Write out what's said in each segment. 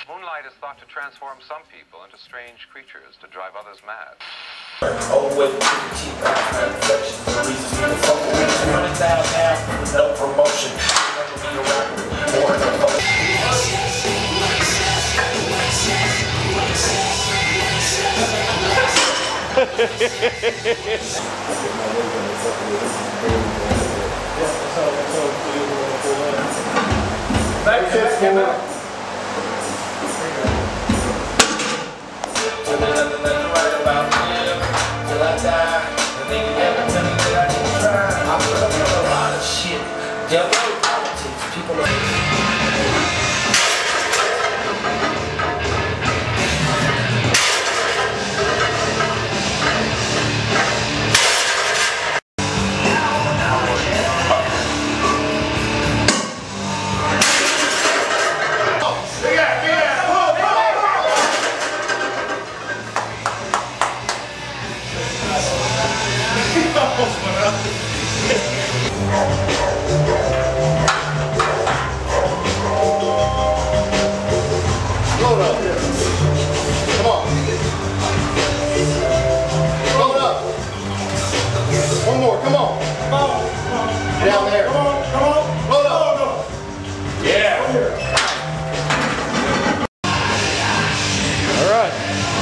Moonlight is thought to transform some people into strange creatures to drive others mad. Oh, wait, cheap reflections. The reasons people fuck with me. 200,000 now, no promotion. Never be a rapper or no promotion. Back to down there. Come on. Roll up. Yeah. All right.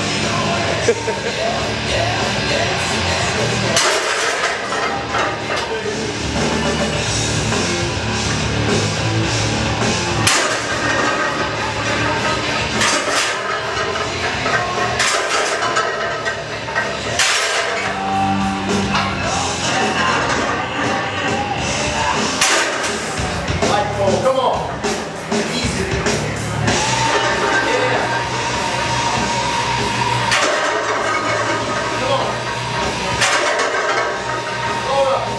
Come on. Easy. Yeah. Come on. Hold up.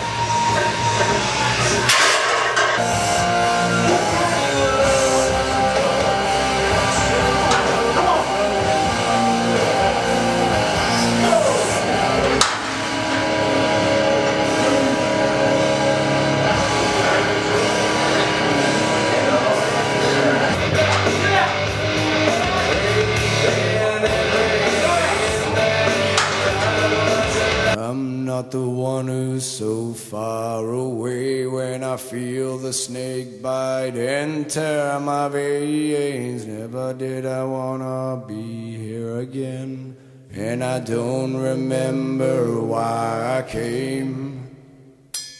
I'm not the one who's so far away when I feel the snake bite and tear my veins. Never did I wanna be here again, and I don't remember why I came.